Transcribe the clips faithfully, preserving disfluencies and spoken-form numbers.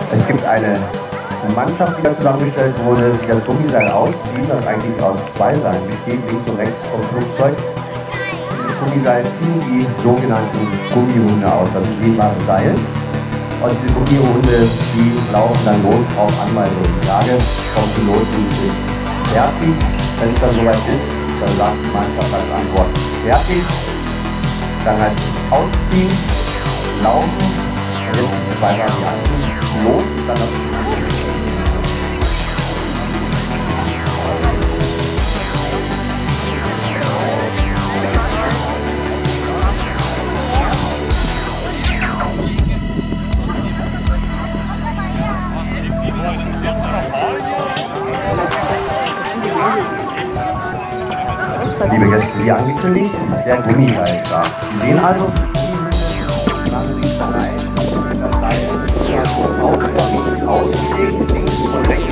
Es gibt eine Mannschaft, die da zusammengestellt wurde, die das Gummiseil ausziehen, das eigentlich aus zwei Seilen besteht, links und rechts vom Flugzeug. Das Gummiseil ziehen die sogenannten Gummihunde aus, das ist dehnbare Seil. Und diese Gummihunde, die laufen dann los auf Anweisung. Die Frage vom Piloten ist fertig. Wenn es dann soweit ist, dann sagt die Mannschaft als Antwort fertig. Dann heißt es ausziehen, laufen, jetzt zwei Varianten, los, dann das Liebe Gäste, wie angekündigt, der Gummiseil ist da. Sie sehen also, machen Sie es rein, das Seil ist aufgelegt, ausgelegt, links und rechts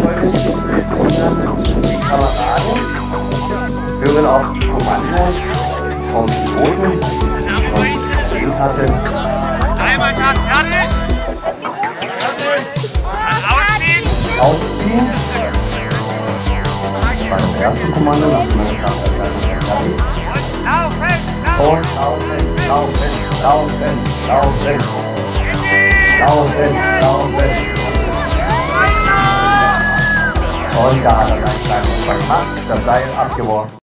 die Kameraden hören auch die Kommandos vom Piloten und den hatte Einmalschaft fertig! Ausziehen! Ausziehen. Das war das erste Kommando, nach dem Start der fertig. Und laufen, laufen, laufen, laufen, laufen, laufen. Und da hat er seinen kleinen Unfall gemacht, das Seil abgeworfen.